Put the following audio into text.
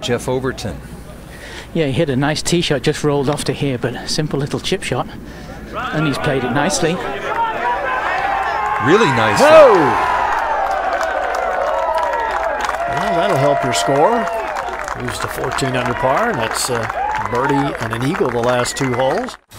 Jeff Overton. Yeah, he hit a nice tee shot, just rolled off to here, but a simple little chip shot. And he's played it nicely. Really nicely. Whoa! Well, that'll help your score. Moves to 14 under par, and that's birdie and an eagle the last 2 holes.